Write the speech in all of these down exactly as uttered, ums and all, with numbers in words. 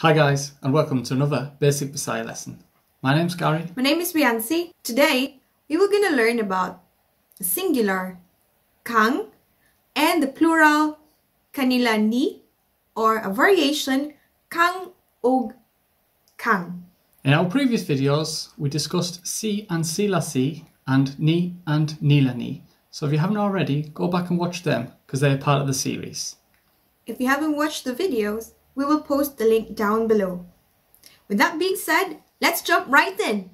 Hi guys, and welcome to another Basic Bisaya lesson. My name's Gary. My name is Riancy. Today, we were going to learn about the singular kang and the plural kanila ni, or a variation kang og kang. In our previous videos, we discussed si and sila si and ni and nila ni. So if you haven't already, go back and watch them because they're part of the series. If you haven't watched the videos, we will post the link down below. With that being said, let's jump right in.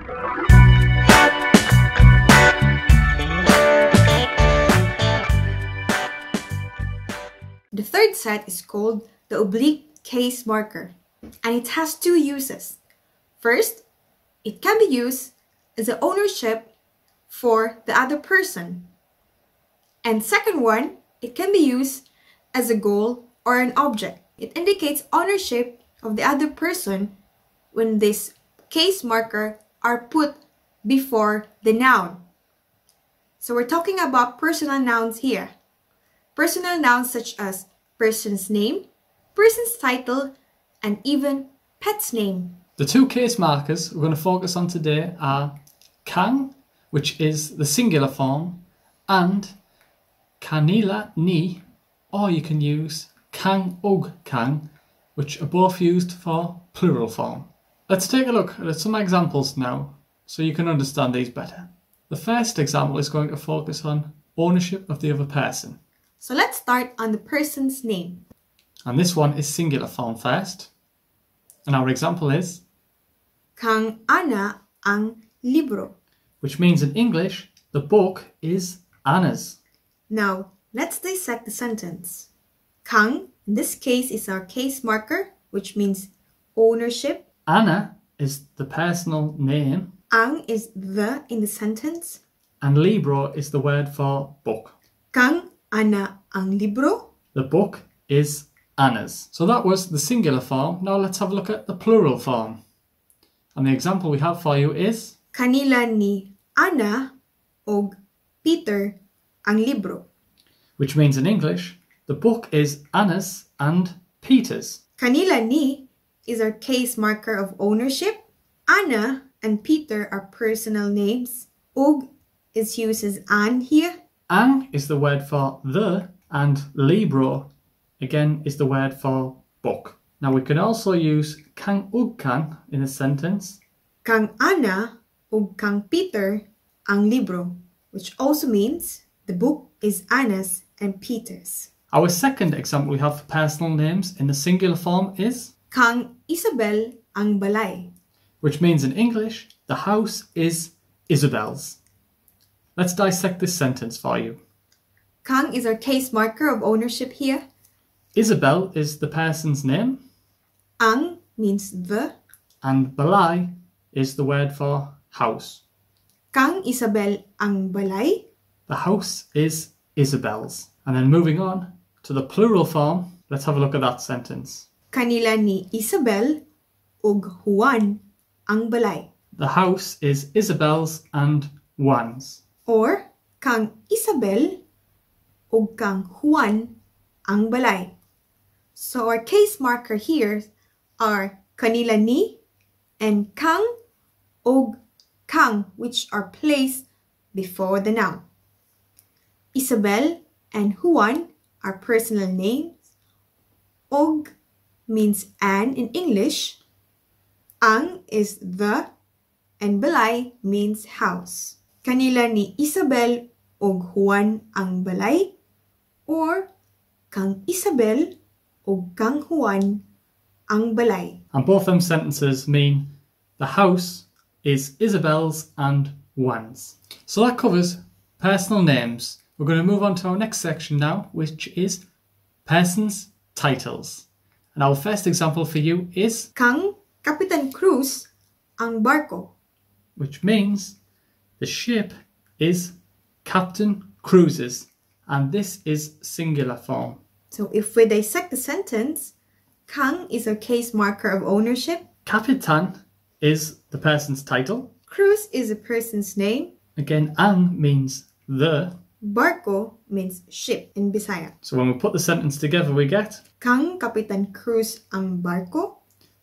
The third set is called the oblique case marker, and it has two uses. First, it can be used as an ownership for the other person. And second one, it can be used as a goal or an object. It indicates ownership of the other person when this case marker are put before the noun. So we're talking about personal nouns here. Personal nouns such as person's name, person's title, and even pet's name. The two case markers we're going to focus on today are kang, which is the singular form, and kanila ni, or you can use kang og kang, which are both used for plural form. Let's take a look at some examples now so you can understand these better. The first example is going to focus on ownership of the other person. So let's start on the person's name. And this one is singular form first. And our example is Kang ana ang libro. Which means in English, the book is Anna's. Now, let's dissect the sentence. Kang, in this case, is our case marker, which means ownership. Anna is the personal name. Ang is the in the sentence. And libro is the word for book. Kang ana ang libro. The book is Anna's. So that was the singular form. Now let's have a look at the plural form. And the example we have for you is Kanila ni Anna og Peter ang libro. Which means in English, the book is Anna's and Peter's. Kanila ni is our case marker of ownership. Anna and Peter are personal names. Og is used as an here. Ang is the word for the, and libro again is the word for book. Now we can also use kang ug kang in a sentence. Kang Anna ug kang Peter ang libro, which also means the book is Anna's and Peter's. Our second example we have for personal names in the singular form is Kang Isabel ang balay. Which means in English, the house is Isabel's. Let's dissect this sentence for you. Kang is our case marker of ownership here. Isabel is the person's name. Ang means the. And balay is the word for house. Kang Isabel ang balay. The house is Isabel's. And then moving on to the plural form, let's have a look at that sentence. Kanila ni Isabel ug Juan ang balay. The house is Isabel's and Juan's. Or kang Isabel ug kang Juan ang balay. So our case marker here are kanila ni and kang og kang, which are placed before the noun. Isabel and Juan are personal names. Og means an in English. Ang is the, and balay means house. Kanila ni Isabel og Juan ang balay, or kang Isabel og kang Juan ang balay. And both them sentences mean the house is Isabel's and Juan's. So that covers personal names. We're going to move on to our next section now, which is persons' titles. And our first example for you is Kang Kapitan Cruz ang barko. Which means the ship is Captain Cruz's, and this is singular form. So if we dissect the sentence, Kang is our case marker of ownership. Kapitan is the person's title. Cruz is a person's name. Again, ang means the. Barko means ship in Bisaya. So when we put the sentence together, we get Kang Kapitan Cruz ang barko.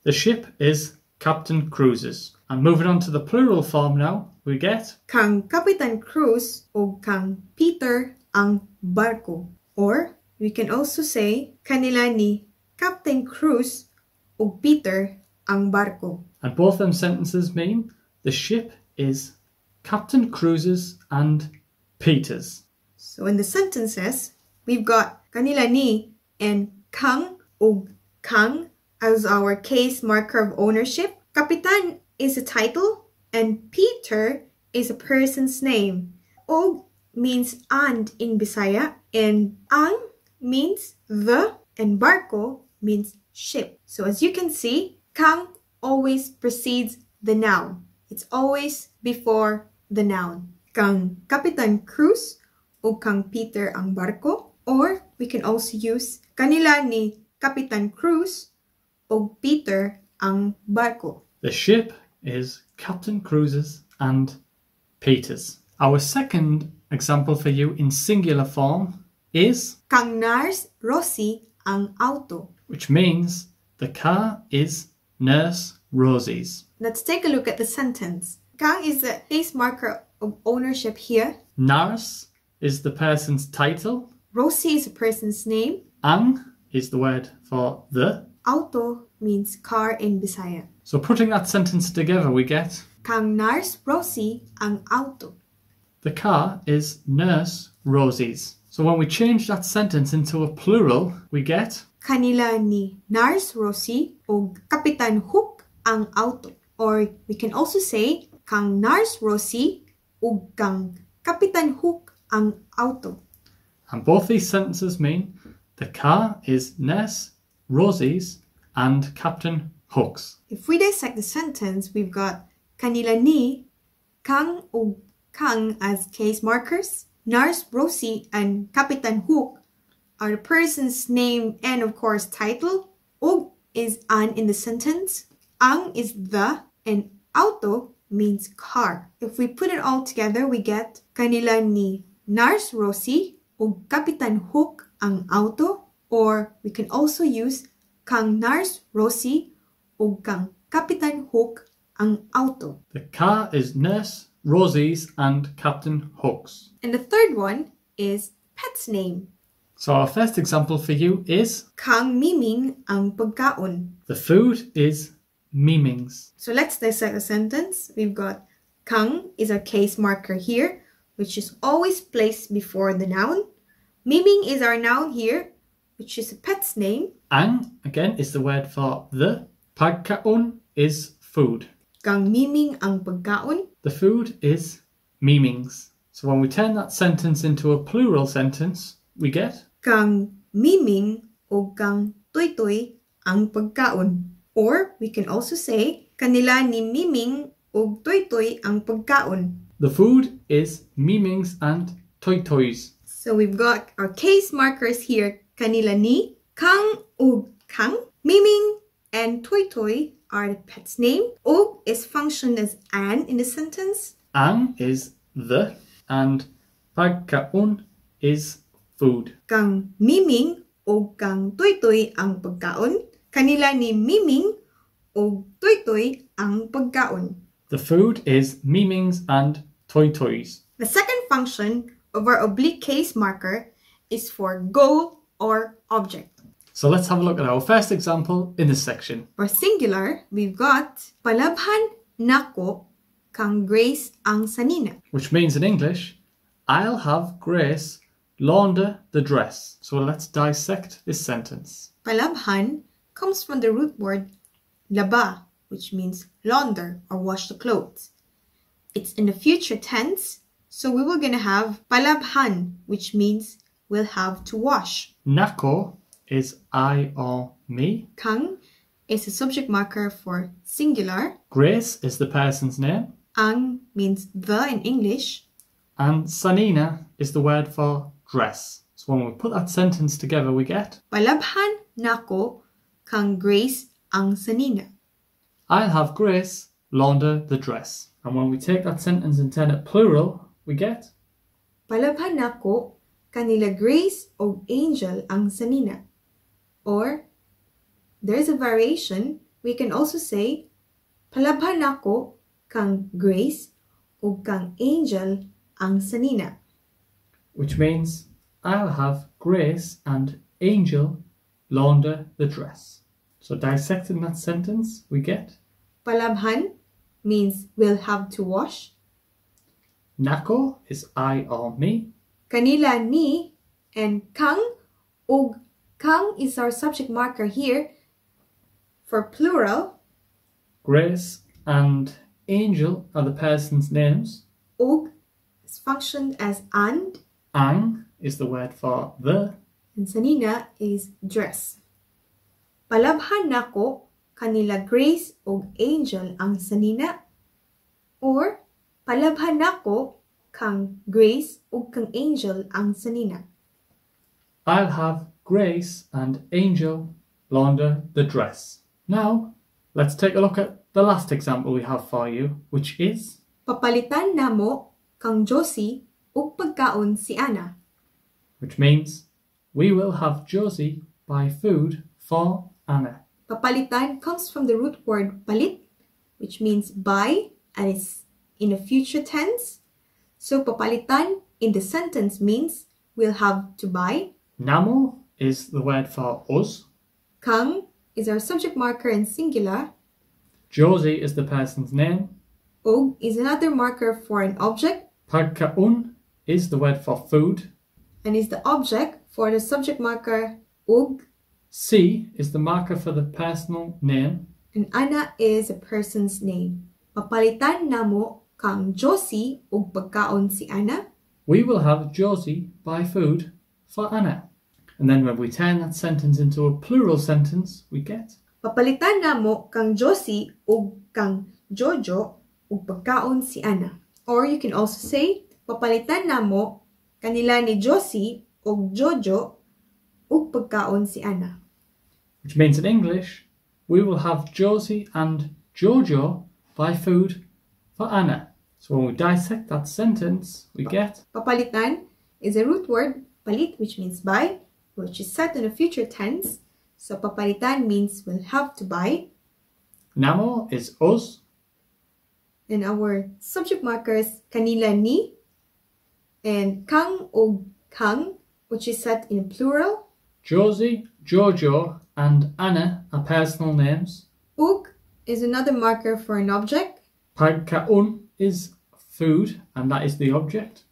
The ship is Captain Cruz's. And moving on to the plural form now, we get Kang Kapitan Cruz o kang Peter ang barko. Or we can also say kanila ni Captain Cruz o Peter ang barko. And both them sentences mean the ship is Captain Cruz's and Peter's. So in the sentences, we've got kanila ni and kang o kang as our case marker of ownership. Kapitan is a title and Peter is a person's name. Og means and in Bisaya and ang means the and barko means ship. So as you can see, kang always precedes the noun. It's always before the noun. Kang Kapitan Cruz o kang Peter ang barko. Or we can also use kanila ni Kapitan Cruz o Peter ang barko. The ship is Captain Cruz's and Peter's. Our second example for you in singular form is Kang Nars Rosie ang auto. Which means the car is Nurse Rosie's. Let's take a look at the sentence. Kang is the case marker of ownership here. Nars is the person's title. Rosie is a person's name. Ang is the word for the. Auto means car in Bisaya. So putting that sentence together we get Kang Nars Rosie ang auto. The car is Nurse Rosie's. So when we change that sentence into a plural, we get Kanila ni Nars Rosie o Kapitan Hook ang auto. Or we can also say Kang Nars Rosie o kang Kapitan Hook ang auto. And both these sentences mean the car is Nurse Rosie's and Captain Hook's. If we dissect the sentence, we've got kanila ni, kang o kang as case markers. Nurse Rosie and Kapitan Hook are the person's name and of course title. Og is an in the sentence. Ang is the and auto means car. If we put it all together, we get kanila ni Nurse Rosie o Kapitan Hook ang auto. Or we can also use kang Nurse Rosie o kang Kapitan Hook ang auto. The car is Nurse Rosie's and Captain Hook's. And the third one is pet's name. So our first example for you is Kang Miming ang pagkaon. the food is Miming's. So let's dissect the sentence. We've got Kang is our case marker here, which is always placed before the noun. Miming is our noun here, which is a pet's name. Ang, again, is the word for the. Pagkaon is food. Kang Miming ang pagkaon. The food is Miming's. So when we turn that sentence into a plural sentence, we get Kang Miming o kang Toy-Toy ang pagkaon. Or we can also say kanila ni Miming o Toy-Toy ang pagkaon. the food is Miming's and Toy Toy's. So we've got our case markers here. Kanila ni, kang o kang, Miming and Toy-Toy are the pet's name. Og is functioned as an in the sentence. Ang is the and pagkaon is food. Kang Miming o kang Toy-Toy ang pagkaon. Kanila ni Miming o Toy-Toy ang pagkaon. The food is Miming's and Toy Toy's. The second function of our oblique case marker is for goal or object. So let's have a look at our first example in this section. For singular, we've got palabhan nako kang Grace ang sanina. Which means in English, I'll have Grace launder the dress. So let's dissect this sentence. Palabhan comes from the root word laba, which means launder or wash the clothes. It's in the future tense, so we were going to have palabhan, which means we'll have to wash. Nako is I or me. Kang is a subject marker for singular. Grace is the person's name. Ang means the in English. And sanina is the word for dress. So when we put that sentence together, we get Palabhan nako kang Grace ang sanina. I'll have Grace launder the dress. And when we take that sentence and turn it plural, we get Palabhan nako kanila Grace o Angel ang sanina. Or there's a variation. we can also say, palabhan nako kang Grace ug kang Angel ang sanina. Which means, I'll have Grace and Angel launder the dress. So dissecting that sentence, we get Palabhan means we'll have to wash. Nako is I or me. Kanila ni and kang ug kang is our subject marker here for plural. Grace and Angel are the person's names. Ug is functioned as and. Ang is the word for the. And sanina is dress. Palabhan nako kanila Grace ug Angel ang sanina. Or palabhan nako kang Grace ug kang Angel ang sanina. I'll have Grace and Angel launder the dress. Now, let's take a look at the last example we have for you, which is Papalitan namo kang Josie ug pagkaon si Ana. Which means we will have Josie buy food for Anna. Papalitan comes from the root word palit, which means buy and is in a future tense. So papalitan in the sentence means we'll have to buy. Namo is the word for us. Kang is our subject marker in singular. Josie is the person's name. Og is another marker for an object. Pagkaon is the word for food. And is the object for the subject marker ug. Si is the marker for the personal name. And Ana is a person's name. Papalitan namo kang Josie ug pagkaon si Ana. We will have Josie buy food for Anna. And then when we turn that sentence into a plural sentence, we get Papalitan namo kang Josie ug kang Jojo ug pagkaon si Ana. Or you can also say, papalitan namo kanila ni Josie ug Jojo ug pagkaon si Ana. Which means in English, we will have Josie and Jojo buy food for Anna. So when we dissect that sentence, we get Papalitan is a root word, palit, which means buy, which is set in a future tense. So papalitan means we'll have to buy. Namo is us. And our subject markers, kanila ni, and kang o kang, which is set in plural. Josie, Jojo, and Anna are personal names. Ug is another marker for an object. Pagkaon is food, and that is the object.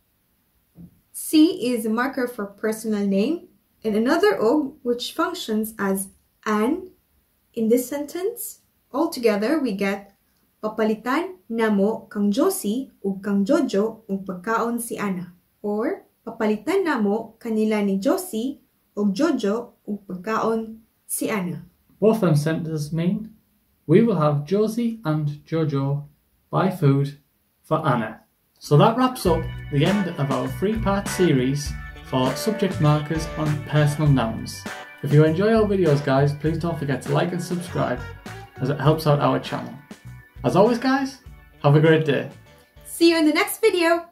Si is a marker for personal name. And another og, which functions as an in this sentence. Altogether, we get papalitan namo kang Josie ug kang Jojo ug pagkaon si Ana. Or papalitan namo kanila ni Josie ug Jojo ug pagkaon si Ana. Both them sentences mean we will have Josie and Jojo buy food for Anna. So that wraps up the end of our three-part series for subject markers on personal nouns. If you enjoy our videos, guys, please don't forget to like and subscribe, as it helps out our channel. As always, guys, have a great day. See you in the next video.